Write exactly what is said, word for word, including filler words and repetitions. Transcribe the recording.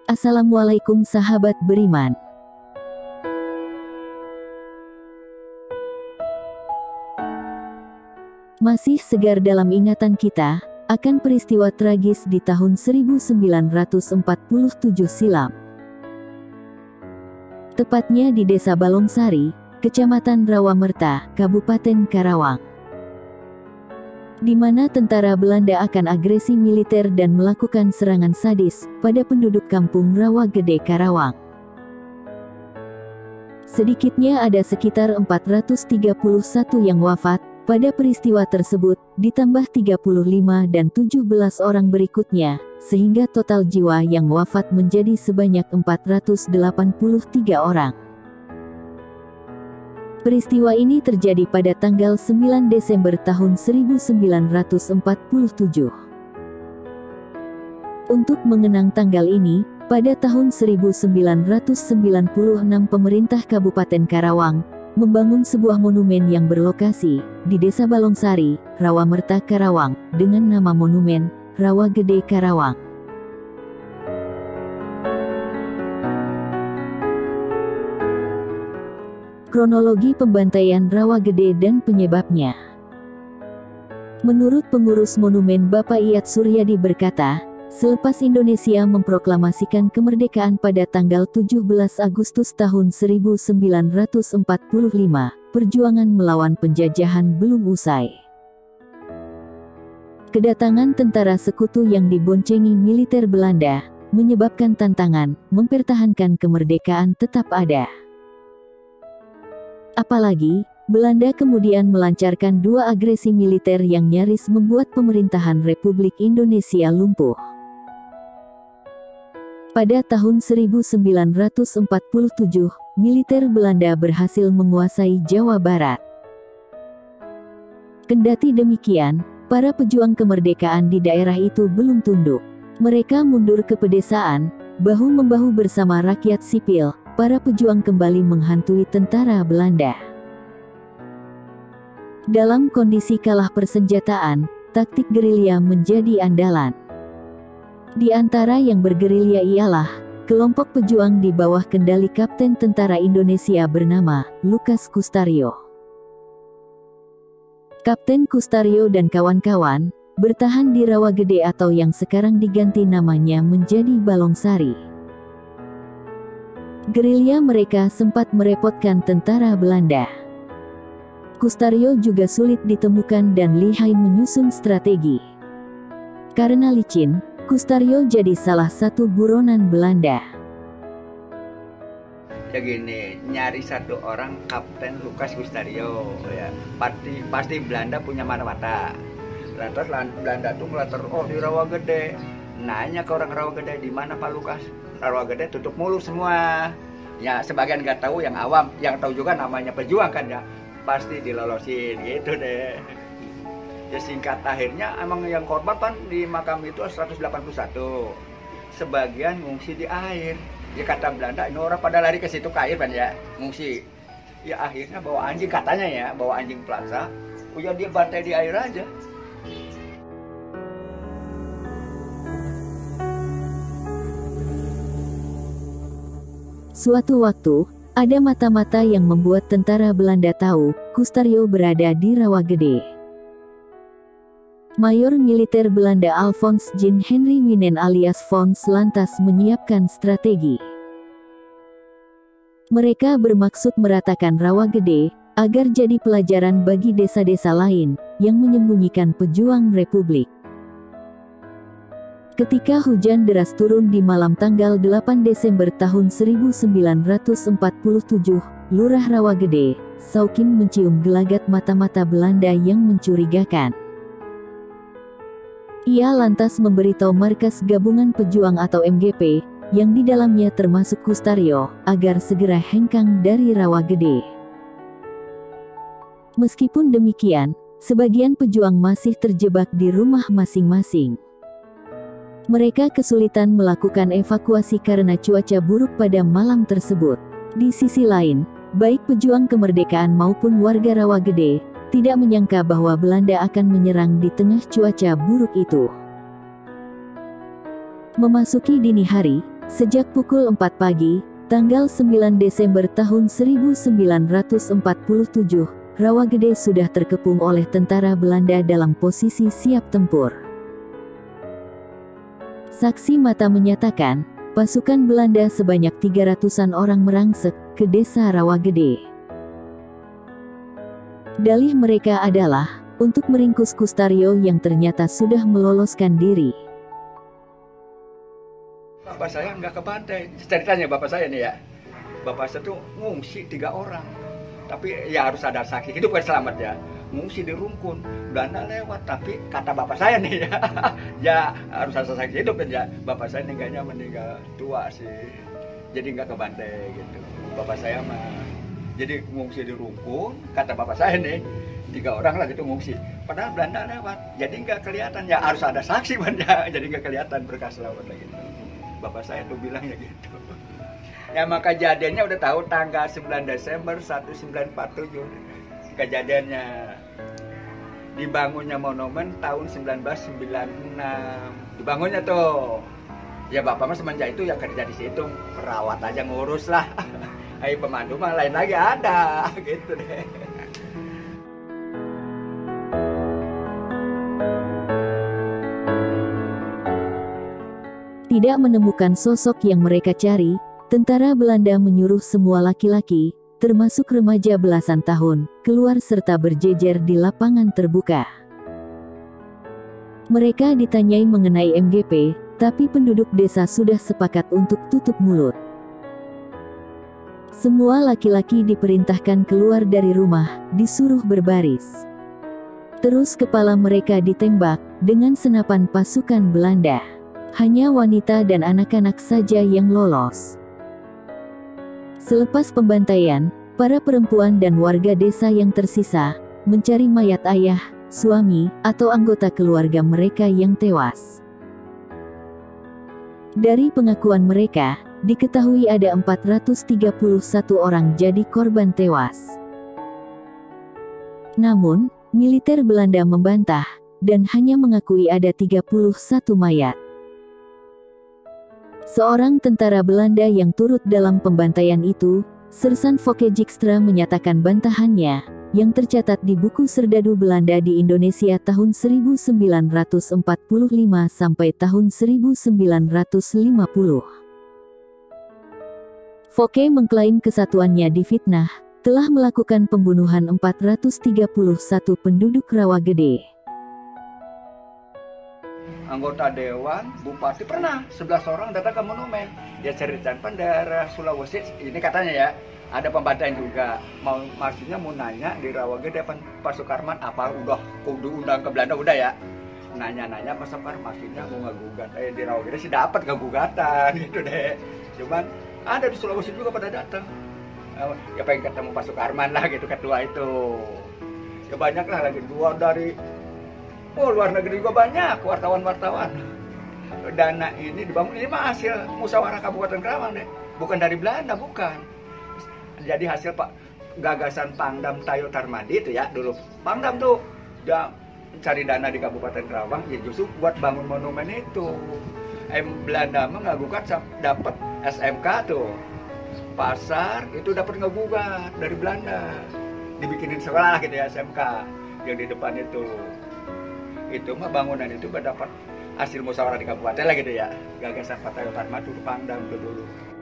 Assalamualaikum sahabat beriman. Masih segar dalam ingatan kita akan peristiwa tragis di tahun seribu sembilan ratus empat puluh tujuh silam. Tepatnya di Desa Balongsari, Kecamatan Rawamerta, Kabupaten Karawang, di mana tentara Belanda akan agresi militer dan melakukan serangan sadis pada penduduk kampung Rawagede, Karawang. Sedikitnya ada sekitar empat ratus tiga puluh satu yang wafat pada peristiwa tersebut, ditambah tiga puluh lima dan tujuh belas orang berikutnya, sehingga total jiwa yang wafat menjadi sebanyak empat ratus delapan puluh tiga orang. Peristiwa ini terjadi pada tanggal sembilan Desember tahun seribu sembilan ratus empat puluh tujuh. Untuk mengenang tanggal ini, pada tahun seribu sembilan ratus sembilan puluh enam pemerintah Kabupaten Karawang membangun sebuah monumen yang berlokasi di Desa Balongsari, Rawamerta, Karawang, dengan nama monumen Rawagede Karawang. Kronologi pembantaian Rawagede dan penyebabnya. Menurut pengurus monumen Bapak Iyad Suryadi berkata, selepas Indonesia memproklamasikan kemerdekaan pada tanggal tujuh belas Agustus tahun seribu sembilan ratus empat puluh lima, perjuangan melawan penjajahan belum usai. Kedatangan tentara sekutu yang diboncengi militer Belanda menyebabkan tantangan mempertahankan kemerdekaan tetap ada. Apalagi, Belanda kemudian melancarkan dua agresi militer yang nyaris membuat pemerintahan Republik Indonesia lumpuh. Pada tahun seribu sembilan ratus empat puluh tujuh, militer Belanda berhasil menguasai Jawa Barat. Kendati demikian, para pejuang kemerdekaan di daerah itu belum tunduk. Mereka mundur ke pedesaan, bahu-membahu bersama rakyat sipil. Para pejuang kembali menghantui tentara Belanda. Dalam kondisi kalah persenjataan, taktik gerilya menjadi andalan. Di antara yang bergerilya ialah kelompok pejuang di bawah kendali Kapten Tentara Indonesia bernama Lukas Kustario. Kapten Kustario dan kawan-kawan bertahan di Rawagede atau yang sekarang diganti namanya menjadi Balongsari. Gerilya mereka sempat merepotkan tentara Belanda. Kustario juga sulit ditemukan dan lihai menyusun strategi. Karena licin, Kustario jadi salah satu buronan Belanda. Ya gini, nyari satu orang Kapten Lukas Kustario, ya pasti pasti Belanda punya mata-mata. Lantas Belanda tuh ngelatar, oh di Rawagede. Nanya ke orang Rawagede, di mana Pak Lukas? Rawagede tutup mulut semua. Ya sebagian nggak tahu, yang awam, yang tahu juga namanya pejuang kan ya, pasti dilolosin gitu deh. Ya singkat akhirnya emang yang korban kan di makam itu seratus delapan puluh satu. Sebagian ngungsi di air. Ya kata Belanda, ini orang pada lari ke situ ke air kan ya, ngungsi. Ya akhirnya bawa anjing katanya ya, bawa anjing plaza. Udah dia bantai di air aja. Suatu waktu, ada mata-mata yang membuat tentara Belanda tahu Kustario berada di Rawagede. Mayor militer Belanda Alfons Jean Henry Winen alias Fons lantas menyiapkan strategi. Mereka bermaksud meratakan Rawagede agar jadi pelajaran bagi desa-desa lain yang menyembunyikan pejuang Republik. Ketika hujan deras turun di malam tanggal delapan Desember tahun seribu sembilan ratus empat puluh tujuh, Lurah Rawagede, Saukim mencium gelagat mata-mata Belanda yang mencurigakan. Ia lantas memberitahu Markas Gabungan Pejuang atau M G P, yang di dalamnya termasuk Kustario, agar segera hengkang dari Rawagede. Meskipun demikian, sebagian pejuang masih terjebak di rumah masing-masing. Mereka kesulitan melakukan evakuasi karena cuaca buruk pada malam tersebut. Di sisi lain, baik pejuang kemerdekaan maupun warga Rawagede tidak menyangka bahwa Belanda akan menyerang di tengah cuaca buruk itu. Memasuki dini hari, Sejak pukul empat pagi, tanggal sembilan Desember tahun seribu sembilan ratus empat puluh tujuh, Rawagede sudah terkepung oleh tentara Belanda dalam posisi siap tempur. Saksi mata menyatakan, pasukan Belanda sebanyak tiga ratusan orang merangsek ke desa Rawagede. Dalih mereka adalah untuk meringkus Kustario yang ternyata sudah meloloskan diri. Bapak saya nggak ke pantai. Ceritanya bapak saya nih ya. Bapak saya tuh ngungsi tiga orang. Tapi ya harus ada saksi hidup kan selamat ya. Ngungsi di Rungkun. Belanda lewat. Tapi kata bapak saya nih ya. Ya harus ada saksi hidup kan ya. Bapak saya meninggalnya meninggal tua sih. Jadi nggak ke pantai gitu. Bapak saya mah. Jadi ngungsi di Rungkun. Kata bapak saya nih. Tiga orang lah gitu ngungsi. Padahal Belanda lewat. Jadi nggak kelihatan. Ya harus ada saksi kan ya. Jadi nggak kelihatan berkas lewat lagi gitu. Bapak saya tuh bilangnya gitu. Ya maka kejadiannya udah tahu tanggal sembilan Desember seribu sembilan ratus empat puluh tujuh. Kejadiannya dibangunnya monumen tahun seribu sembilan ratus sembilan puluh enam. Dibangunnya tuh. Ya bapak mah semenjak itu ya kerja di situ, perawat aja ngurus lah. Ayo pemandu mah lain lagi ada gitu deh. Tidak menemukan sosok yang mereka cari, tentara Belanda menyuruh semua laki-laki, termasuk remaja belasan tahun, keluar serta berjejer di lapangan terbuka. Mereka ditanyai mengenai M G P, tapi penduduk desa sudah sepakat untuk tutup mulut. Semua laki-laki diperintahkan keluar dari rumah, disuruh berbaris. Terus kepala mereka ditembak dengan senapan pasukan Belanda. Hanya wanita dan anak-anak saja yang lolos. Selepas pembantaian, para perempuan dan warga desa yang tersisa mencari mayat ayah, suami, atau anggota keluarga mereka yang tewas. Dari pengakuan mereka, diketahui ada empat ratus tiga puluh satu orang jadi korban tewas. Namun, militer Belanda membantah dan hanya mengakui ada tiga puluh satu mayat. Seorang tentara Belanda yang turut dalam pembantaian itu, Sersan Fokke Dijkstra menyatakan bantahannya, yang tercatat di buku Serdadu Belanda di Indonesia tahun seribu sembilan ratus empat puluh lima sampai tahun seribu sembilan ratus lima puluh. Fokke mengklaim kesatuannya difitnah, telah melakukan pembunuhan empat ratus tiga puluh satu penduduk Rawagede. Anggota dewan, bupati pernah sebelas orang datang ke monumen. Dia ceritakan daerah Sulawesi, ini katanya ya, ada pembantaian juga. Mau maksudnya mau nanya di Rawagede depan Pak Sukarman apa udah kudu undang ke Belanda udah ya. Nanya-nanya Pak Sukarman maksudnya mau ngegugat. Eh di Rawagede sih dapat kegugatan gitu deh. Cuman ada di Sulawesi juga pada datang. Ya pengen ketemu Pak Sukarman lah gitu ketua itu. Ya banyak lah lagi dua dari oh luar negeri juga banyak wartawan-wartawan. Dana ini dibangun ini mah hasil musyawarah Kabupaten Kerawang deh, bukan dari Belanda bukan. Jadi hasil pak gagasan Pangdam Tayo Tarmadi itu ya dulu. Pangdam tuh dia cari dana di Kabupaten Kerawang ya justru buat bangun monumen itu. Em Belanda mah ngagugat dapat S M K tuh. Pasar itu dapat ngagugat dari Belanda. Dibikinin sekolah gitu ya S M K yang di depan itu. Itu mah bangunan itu mendapat hasil musyawarah di kabupaten lah gitu ya, gagasan Pak Tayo Tarmadi Pangdam dulu.